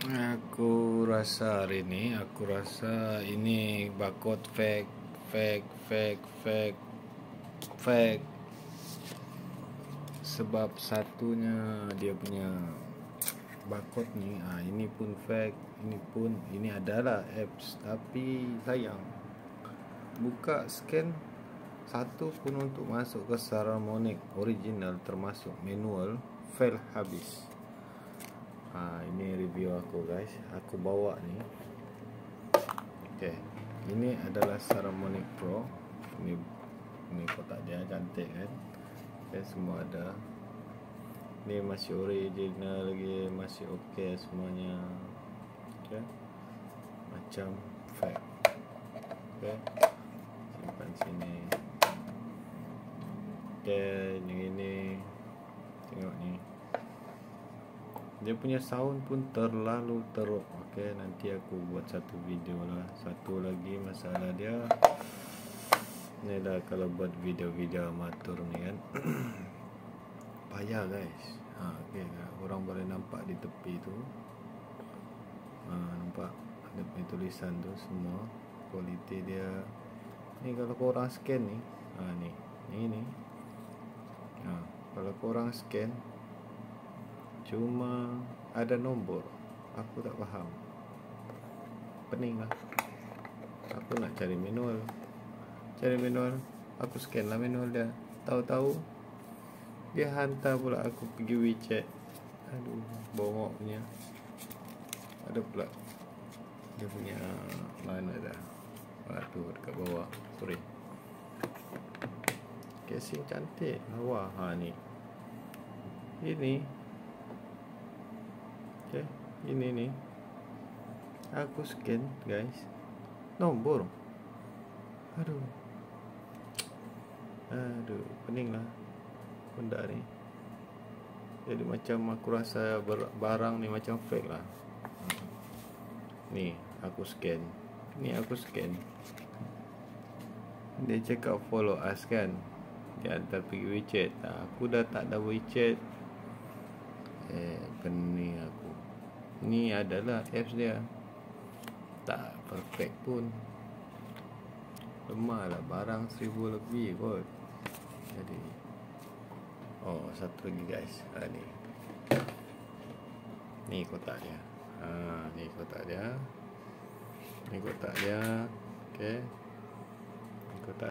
Aku rasa hari ini, ini barcode fake. Sebab satunya dia punya barcode nih, ini pun fake, ini adalah apps, tapi sayang buka scan satu pun untuk masuk ke Saramonic original termasuk manual fail habis. Ini review aku guys, aku bawa nih. Oke, ini adalah Saramonic Pro. Ini kotak dia cantik kan. Oke, semua ada. Ini masih original lagi, masih oke semuanya. Oke, macam fake. Oke, simpan sini. Oke, ini tengok nih. Dia punya sound pun terlalu teruk. Oke, nanti aku buat satu video lah. Satu lagi masalah dia, ini dah kalau buat video-video amatur nih kan payah guys. Oke, orang boleh nampak di tepi tu, nampak ada tulisan tu semua. Kualiti dia ni kalau korang scan ni, ni kalau korang scan cuma ada nombor, aku tak faham. Pening lah. Aku nak cari manual, aku scan lah manual dia. Tahu-tahu dia hantar pula aku pergi WeChat. Aduh, bongok punya. Ada pula dia punya mana dah. Tu dekat bawah. Sorry. Casing cantik. Lawa. Ni. Ini. Okay, ini nih. Aku scan, guys. Nombor. Aduh, pening lah benda ni. Jadi macam aku rasa barang ni macam fake lah. Ni aku scan. Dia cakap follow us kan. Dia hantar pergi WeChat. Aku dah tak ada WeChat. Pening aku. Ni adalah apps dia. Tak perfect pun. Lemah lah, barang 1000 lebih kot. Jadi satu lagi guys. Ni kotak dia. Ni kotak dia. Okey.